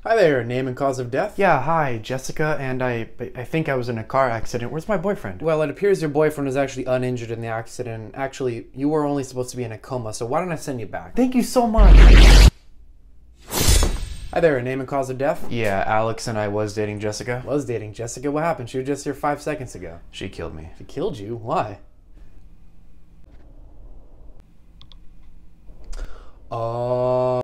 Hi there, name and cause of death? Yeah, hi, Jessica, and I think I was in a car accident. Where's my boyfriend? Well, it appears your boyfriend was actually uninjured in the accident. Actually, you were only supposed to be in a coma, so why don't I send you back? Thank you so much. Hi there, name and cause of death? Yeah, Alex and I was dating Jessica. Was dating Jessica. What happened? She was just here 5 seconds ago. She killed me. She killed you? Why? Oh.